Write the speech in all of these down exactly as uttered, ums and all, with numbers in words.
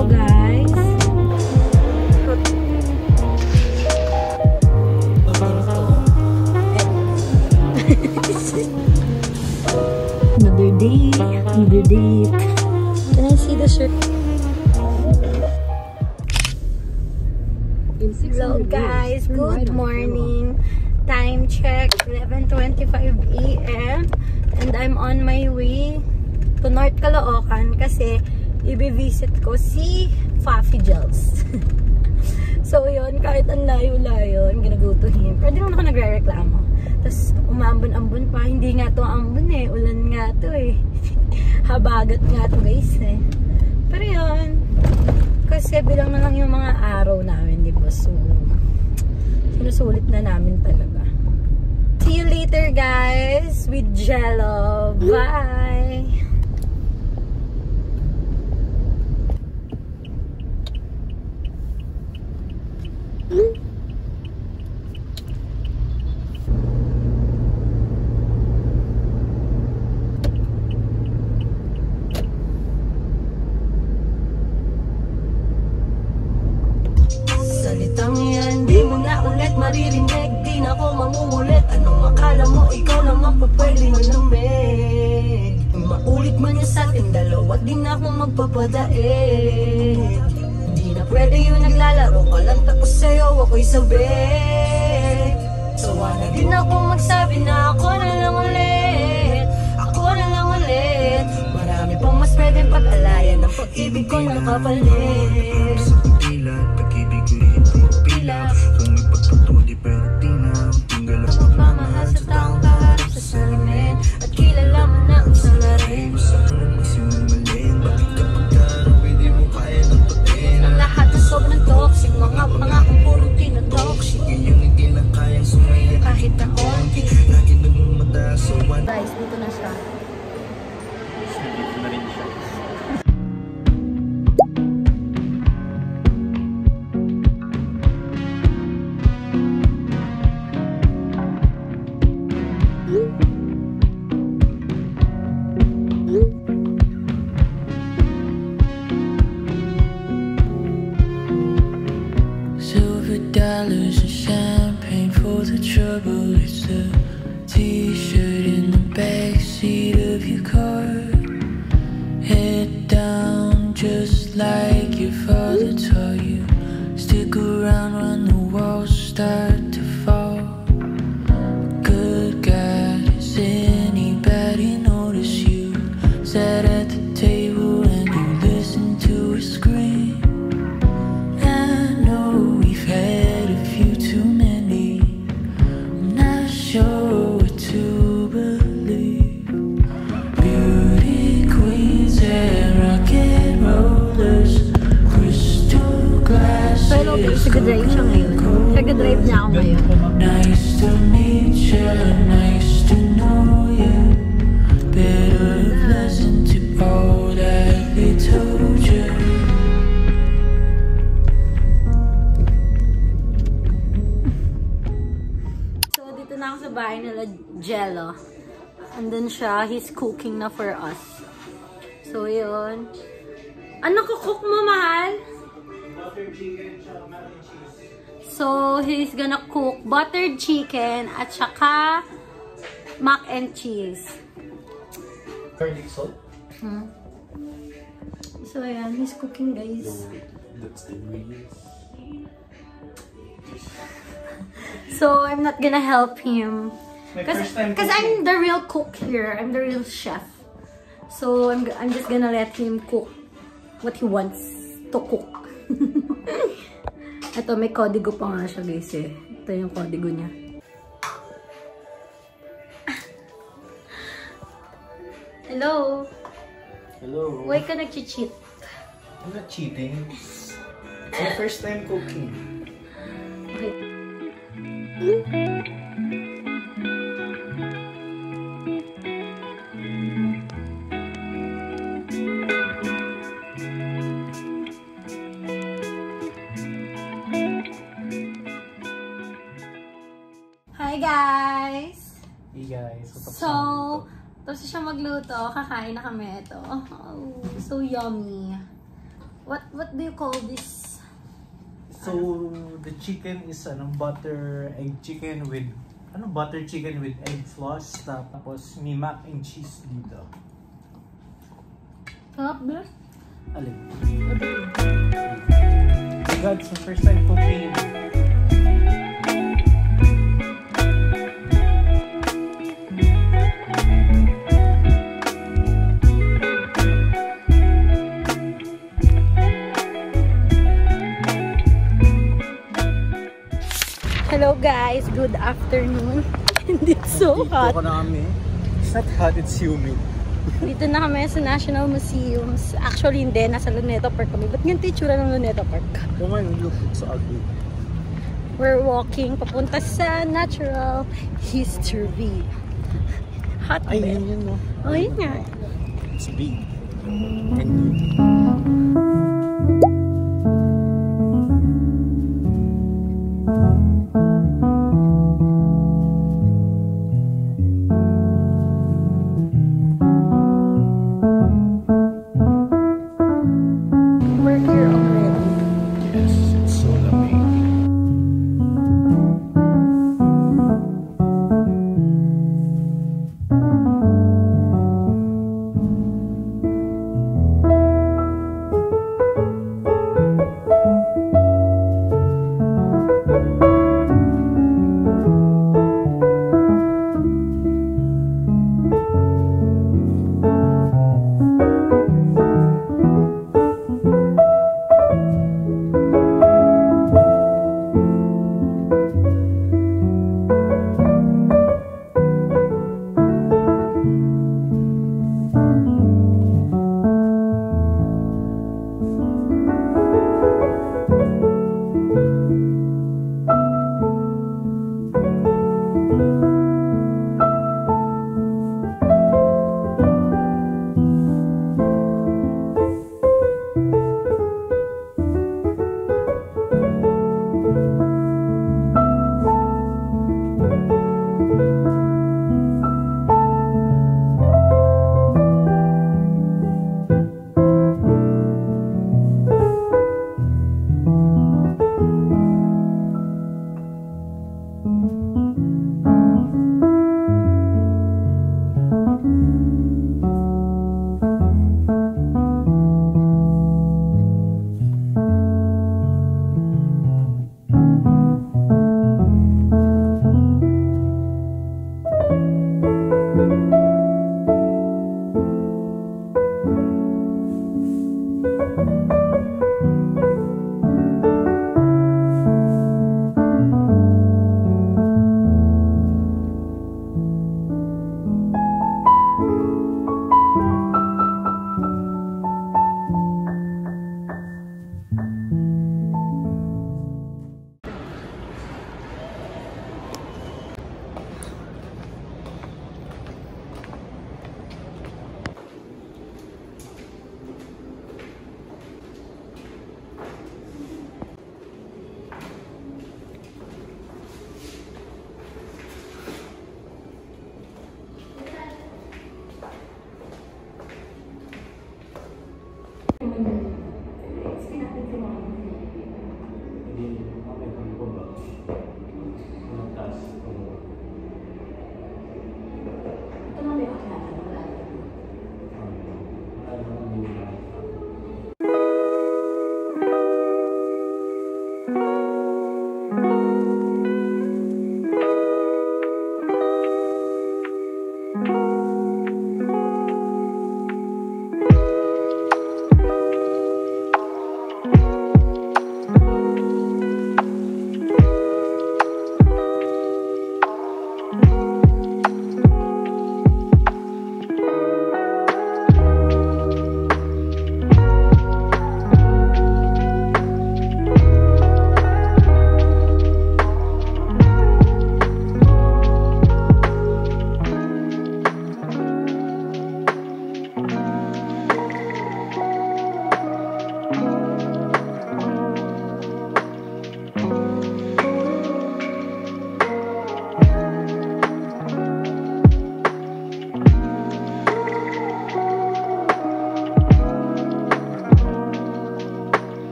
Hello guys. Another day, another date. Can I see the shirt? Hello guys, good morning. Time check, eleven twenty-five a m and I'm on my way to North Caloocan kasi i-visit ko si Fafi Gels. So yun, kahit ang layo-layo, I'm gonna go to him. Pero di naman ako nagre-reklamo. Tapos umambon-ambon pa, hindi nga to ambon eh, ulan nga to eh. Habagat nga to guys eh. Pero yun, kasi bilang na lang yung mga araw namin, di ba? So, sinusulit na namin talaga. See you later guys with Jello. Bye! Salitang yan, di mo na ulit maririnig. Di na ako mangungulit. Anong akala mo, ikaw naman pa pwede manamig. Maulit man yan sa ating dalawa, di na ako magpapadaig. Di na pwede yung naglalaro ka lang, tapos sa'yo ako'y sabik. Sawa na din ako magsabi na ako na lang ulit. Ako na lang ulit. Marami pang mas pwedeng pag-alayan ng pag-ibig ko ng kapalit. Pag-ibig ko hindi pila. Kung may pagtutong di pwede tinaw. Tinggal ang pagmamahal sa taong kaharap sa salamin. At kilala mo na ang salarin. Sana magsimumalin. Bakit kapag karang pwede mo kaya ng patin? Ang lahat na sobrang toxic. Mga pangakong puro tinatoxic. Yung hindi na kayang sumaya kahit na konti. Lagi nagmamata sa one. Guys, dito na siya. Dito na rin siya. Silver dollars and champagne for the trouble. It's a t-shirt in the backseat of your car. Head down just like your father taught you. Stick around when the walls start to fall. Good God, does anybody notice you? Sat at the table and you listened to her scream. I know we've had a few too many. I'm not sure what to believe. Beauty queens and rock and rollers, crystal glasses. Pero nag-drive siya ngayon. Nag-drive niya ako ngayon. Nice to meet you, nice to know you. Better have listened to all that they told you. So, dito na ako sa bahay nila Jello. Andun siya. He's cooking na for us. So, yun. Ano kukook mo, mahal? Butter chicken, mac and cheese. So, he's gonna cook buttered chicken at saka mac and cheese. Garlic salt? Hmm. So, ayan. He's cooking, guys. That's the ingredients. So, I'm not gonna help him. My Cause, first time cause cooking. I'm the real cook here. I'm the real chef. So, I'm, I'm just gonna let him cook what he wants to cook. Ito, may kodigo pa nga siya, guys, eh. Ito yung kodigo niya. Hello? Hello. Why ka nag-cheat? I'm not cheating. It's my first time cooking. Okay. Hi guys! Hey guys, what's up? So, tapos siya magluto. Kakain na kami ito. Oh, so yummy. What what do you call this? So, the chicken is ano, butter egg chicken with ano butter chicken with egg floss, tapos may mac and cheese dito. Sarap ba? Alin? Oh God, it's the first time cooking. Hello guys, good afternoon. And it's so hot. Dito na kami. It's not hot, it's humid. Dito na kami sa National Museums. Actually hindi, nasa Luneta Park kami. Ba't ganito yung tsura ng Luneta Park? Oh my, look, it's so ugly. We're walking papunta sa Natural History. Hot Ay, ba? yun yun, no? Oh, yun nga. It's big. And We're here already. yes, it's so lovely.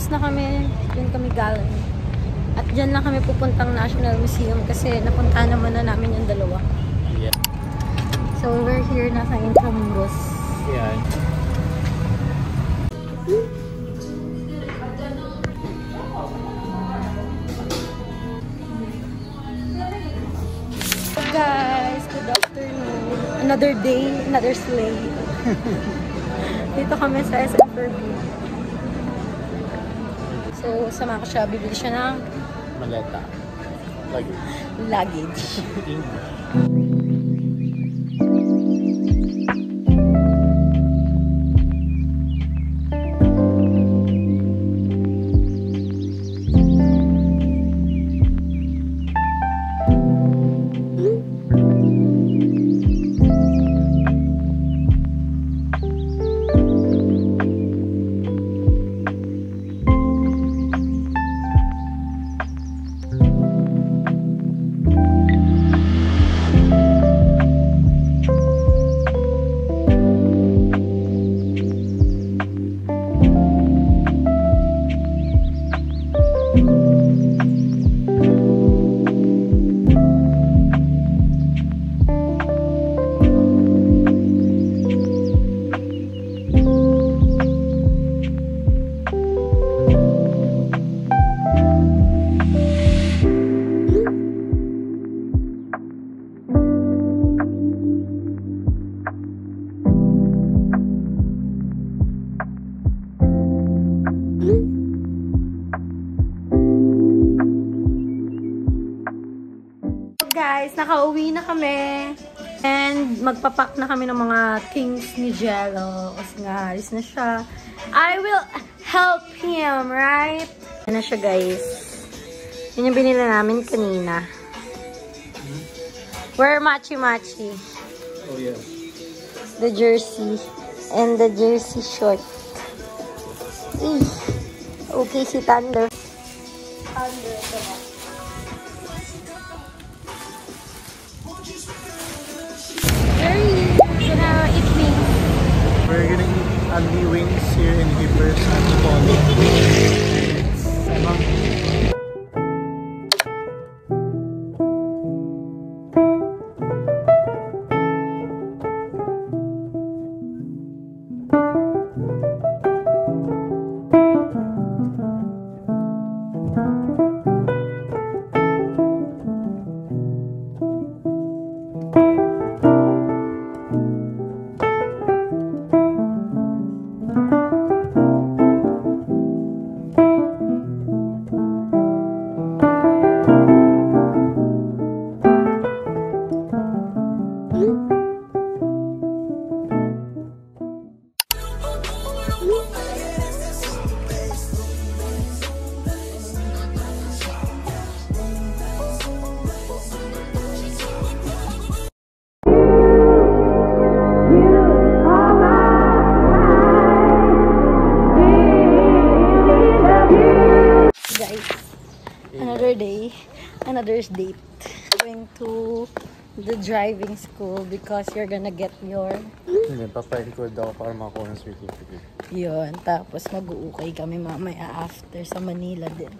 na kami. Doon kami galing. At dyan lang kami pupuntang National Museum kasi napunta naman na namin yung dalawa. Yeah. So, we're here na sa Intramuros. Yeah. Guys, good afternoon. Another day, another sleigh. Dito kami sa S M four B. So, sama ko siya. Bibili siya ng Maleta. Luggage. luggage. Guys, nakauwi na kami. And magpapak na kami ng mga things ni Jello. Kasi nga, alis na siya. I will help him, right? Yan na siya, guys. Yan yung binila namin kanina. We're matchy-matchy. Oh, yeah. The jersey. And the jersey short. Eee. Okay, si Thunder. Thunder, diba? Gonna eat wings. We're gonna eat unli wings here in Hibbers and Colleen. Another day, another date. Going to the driving school because you're gonna get your... Hindi, paparecord ako para makakuha ng certificate. Yun, tapos mag-uukay kami mamaya after sa Manila din.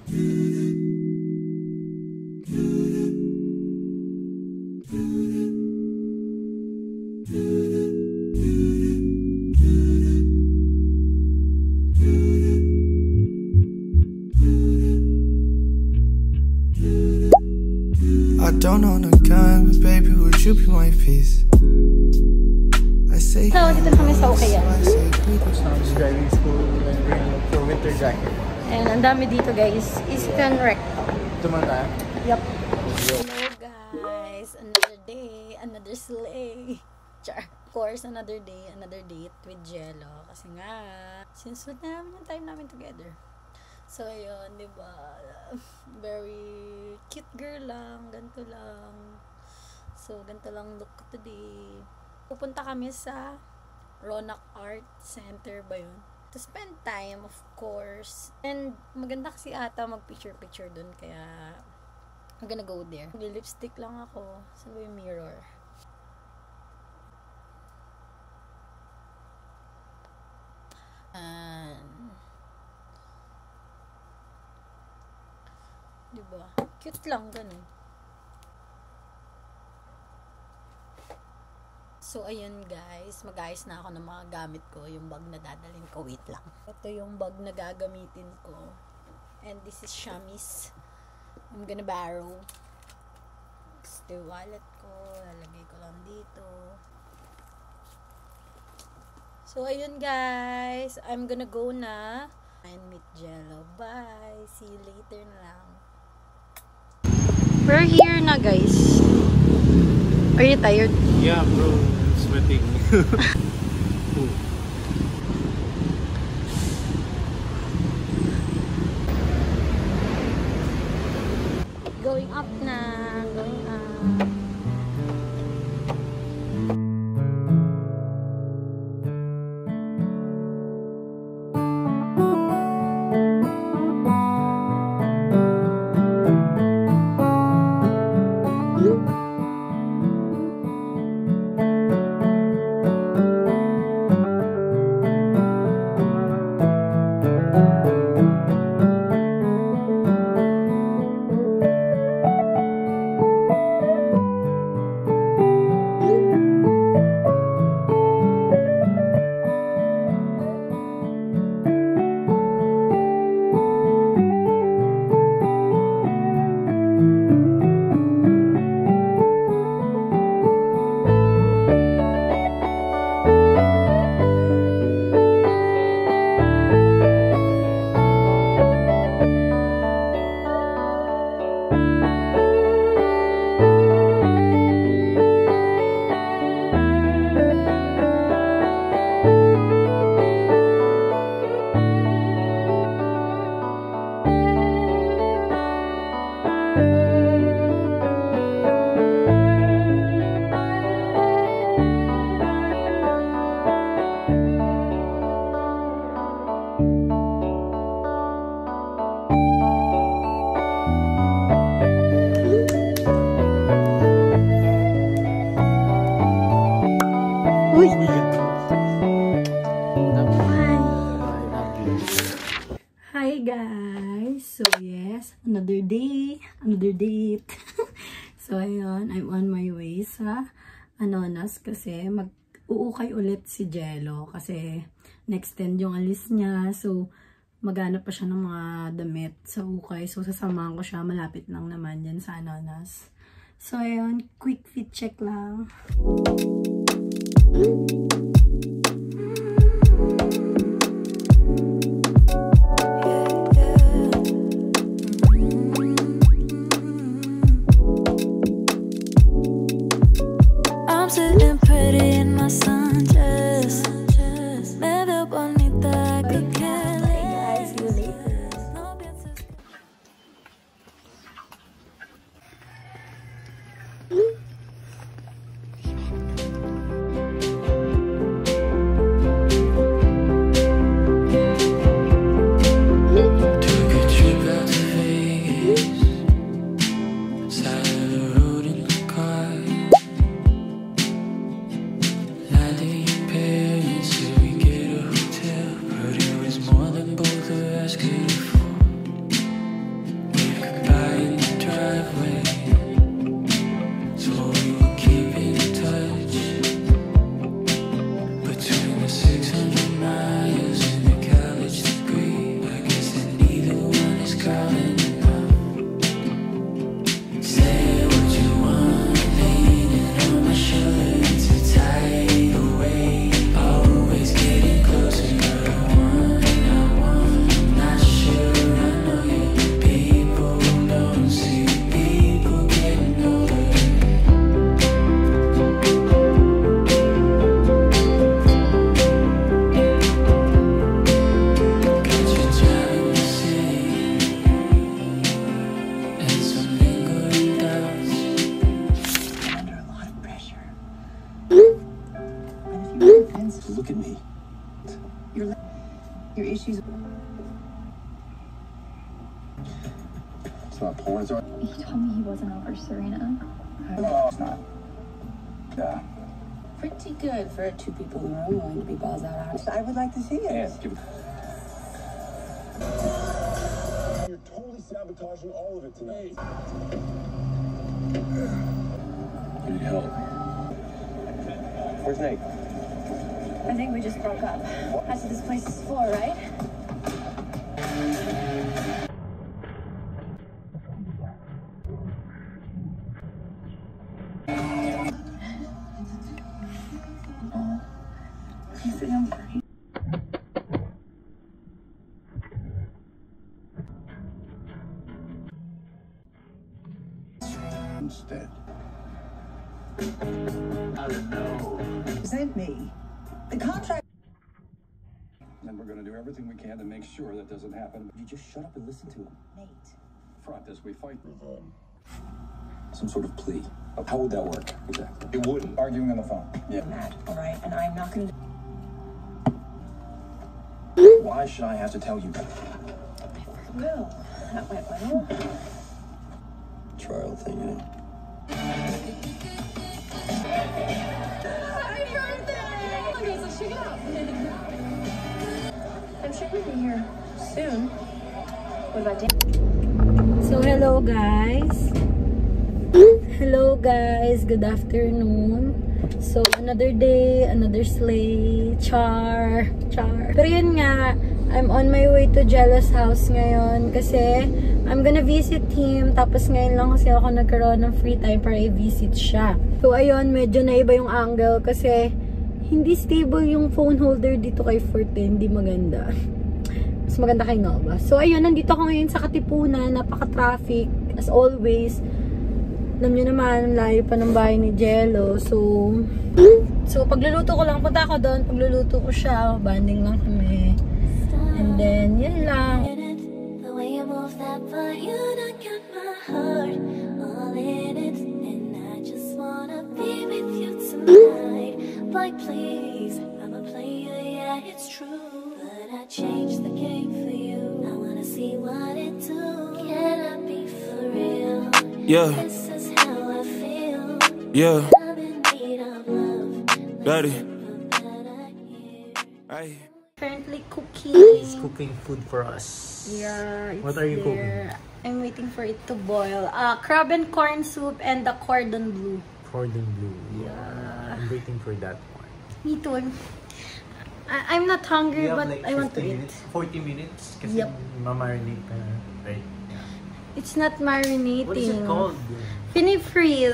I don't own a gun, but baby, would you be my peace? I say, So, dito na kami sa Ukayan. Sounds driving school and bring for winter jacket. And ang dami dito, guys. Eastern Rec. Ito man tayo? Yup. Hello, guys. Another day, another sleigh. Char. Of course, another day, another date with Jello. Kasi nga, since what na namin yung time namin together. So, ayun, diba? Very cute girl lang. Ganito lang. So, ganito lang look ko today. Pupunta kami sa Ronac Art Center ba yun? To spend time, of course. And maganda kasi ata mag-picture-picture dun. Kaya, I'm gonna go there. Lipstick lang ako. Saan ba yung mirror? And Diba? Cute lang, ganun. So, ayun guys. Mag-ayos na ako ng mga gamit ko. Yung bag na dadalhin ko. Wait lang. Ito yung bag na gagamitin ko. And this is Shamis. I'm gonna borrow. Ito yung wallet ko. Lalagay ko lang dito. So, ayun guys. I'm gonna go na. And meet Jello. Bye. See you later na lang. We're here na guys. Are you tired? Yeah, bro. I'm sweating. Going up na. Going up. Hi guys! So yes, another day, another date. So ayun, I'm on my way sa Anonas kasi mag-uukay ulit si Jello kasi next-end yung alis niya. So maghanap pa siya ng mga damit sa ukay. So sasamahan ko siya, malapit lang naman yan sa Anonas. So ayun, quick fit check lang. I'm sitting pretty in my sundress. Me veo bonita que quede. Bye guys, see you later. Took a trip out to Vegas. Side of the road in the car. Lied to your parents, said we get a hotel, but it was more than both of us could afford. Waved goodbye in the driveway, so we would keep in touch. Between the six hundred miles and the college degree, I guess that neither one is calling enough. Say what you want, leaning on my shoulder too tight away. Always getting closer, but I want, I want, not sure. I know you people don't see people getting older. Got you driving me insane, and some lingering doubts. Under a lot of pressure. And if you want fence, look at me. Your your issues. It's not porn. It's not. He told me he wasn't over Serena. No, it's not. Yeah. Pretty good for two people in a room willing to be balls out honest. I would like to see it. Yeah. You're totally sabotaging. sabotaging all of it tonight. You need help. Where's Nate? I think we just broke up. That's what this place is for, right? You think I'm great? Instead. Present me. The contract. Then we're gonna do everything we can to make sure that doesn't happen. You just shut up and listen to him. Nate. Front as we fight with them. Some sort of plea. How would that work? Exactly. It wouldn't. Arguing on the phone. Yeah. Mad, all right, and I'm not gonna. Why should I have to tell you that? Well, that went well. Trial thing, you know. Happy birthday! Okay, so check it out. I'm sure we'll be here soon. What about Dan? So, hello guys. Hello guys. Good afternoon. So, another day, another sleigh. Char. Char. Pero yun nga, I'm on my way to Jello's house ngayon kasi I'm gonna visit him. Tapos ngayon lang kasi ako nagkaroon ng free time para i-visit siya. So, ayun, medyo naiba yung angle kasi hindi stable yung phone holder dito kay Forte. Hindi maganda. Mas maganda kay Nova. So, ayun, nandito ako ngayon sa Katipunan. Napaka-traffic. As always. Alam nyo naman, layo pa ng bahay ni Jello. So, so pagluluto ko lang. Punta ako doon. Pagluluto ko siya. Banding lang kami. And then, yun lang. The way you move that body, you done got my heart all in it. And I just wanna be with you tonight. Like, please, I'm a player, yeah, it's true. But I changed the game for you. I wanna see what it do. Can I be for real? Yeah. This is how I feel. Yeah. I'm in need of love. Daddy. But I hear. Hey. Currently cooking. He's cooking food for us. Yeah, it's What are you there. I'm waiting for it to boil. Uh, crab and corn soup and the cordon bleu. Cordon bleu. Yeah. I'm waiting for that one. Me too. I'm, I, I'm not hungry, We have but like I want to fifty eat. minutes, forty minutes. Kasi Yep. mamarinate ka na, right? Yeah. It's not marinating. What is it called? Fini-freeze.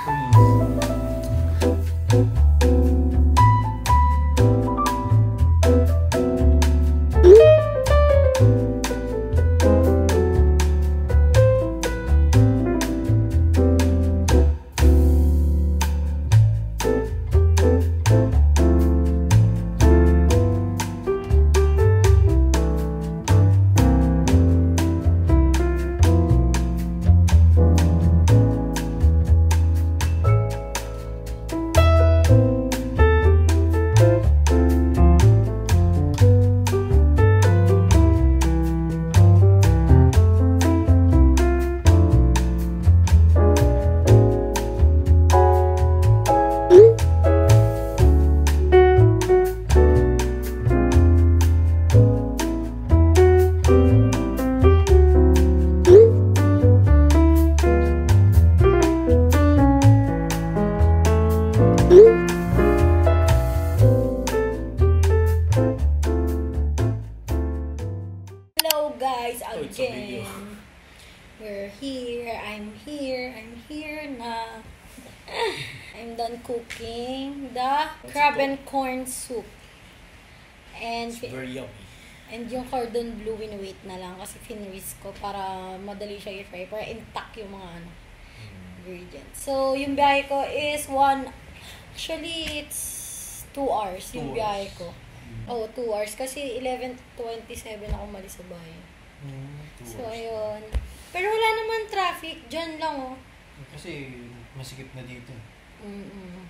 Hello guys, again. We're here. I'm here. I'm here na. I'm done cooking the crab and corn soup. And Very yummy. and yung cordon bleu wait na lang kasi finwis ko para madali siya i-fry para intact yung mga ano ingredients. So yung biyahe ko is one actually it's two hours yung Two biyahe ko. Oh, two hours kasi eleven twenty-seven ako malis sa bahay. Mm, two So hours. ayun. Pero wala naman traffic dyan lang oh. Kasi masikip na dito. Mm-mm.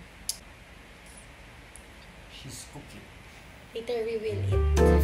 She's cooking. Later we will eat.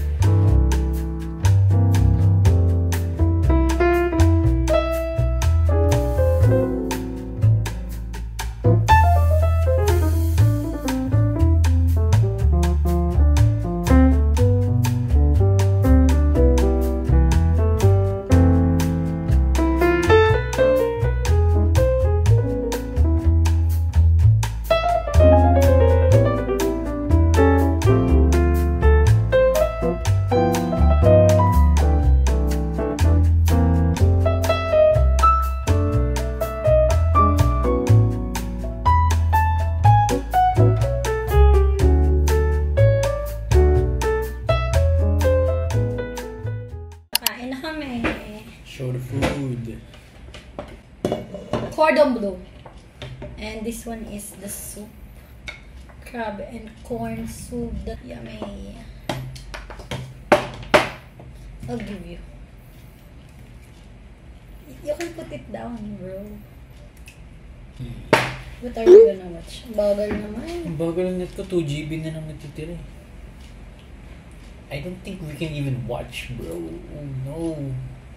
Show the food. Cordon bleu. And this one is the soup. Crab and corn soup. Yummy. I'll give you. You can put it down, bro. What are you gonna watch? Bagal naman. Bagal na ito. two G B na lang natitira. I don't think we can even watch, bro. Oh no.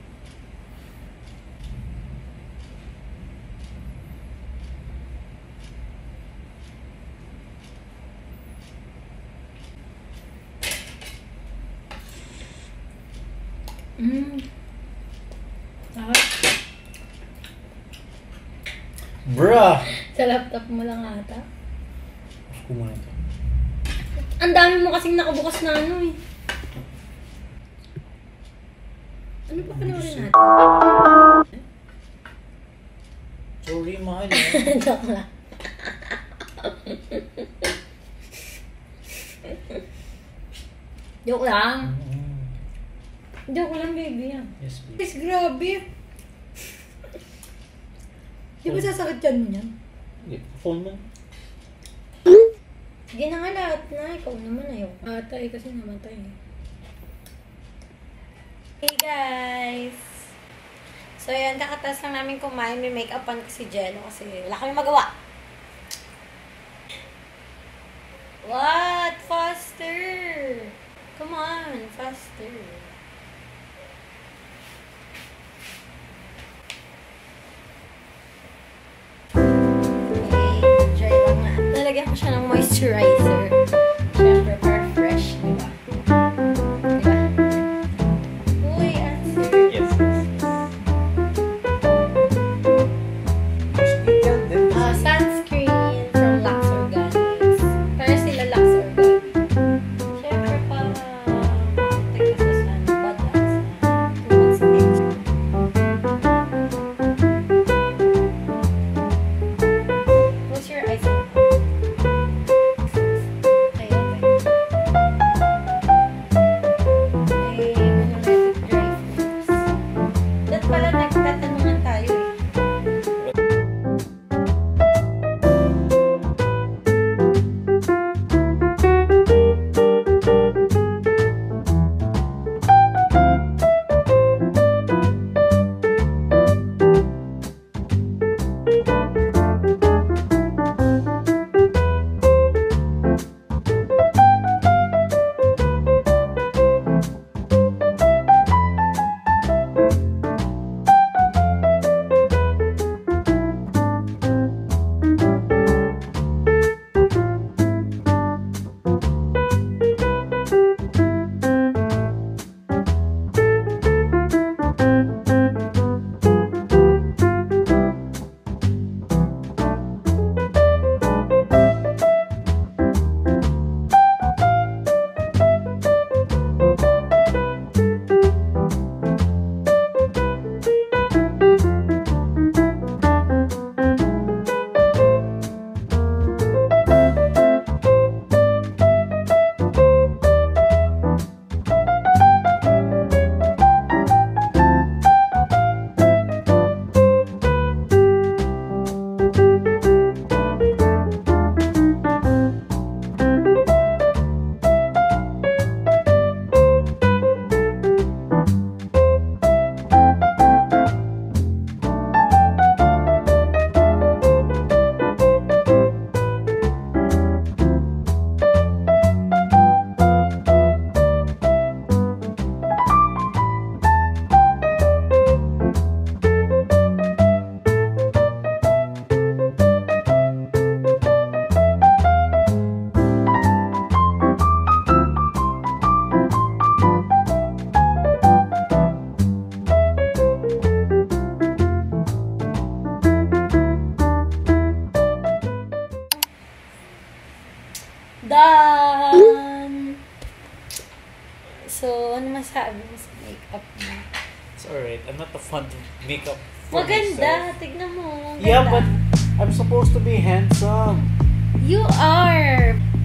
Mmm. Ah. Bruh! Sa laptop mo lang ata. Off ko muna ito. Ang dami mo kasing nakabukas na ano eh. Ano pa panoorin natin? Sorry, mahal. Joke lang. Joke lang. Mm-hmm. Joke lang, baby. Yes, please. Please, grabe. Di ba sasakit yan mo yan? Yeah, phone mo. Sige na nga lahat na. Ikaw naman ayaw. Atay kasi namatay eh. Hey guys! So yan, kakatas lang namin kumain. May make-upan ko si Jello kasi wala kami magawa. What? Faster! Come on, faster. Nalagyan ko siya ng moisturizer. Siyempre, para fresh, di ba? Di ba? Uy, answer. Yes. Uh, sunscreen from Lux Organics. Para sila Lux Organics. Siyempre, para protect ka sa sun. Bad lang sa two months days. What's your eyes? Done! So, ano masabi mo sa makeup mo? It's alright. I'm not a fan of makeup for Maganda! myself. Tignan mo. Maganda. Yeah, but I'm supposed to be handsome. You are!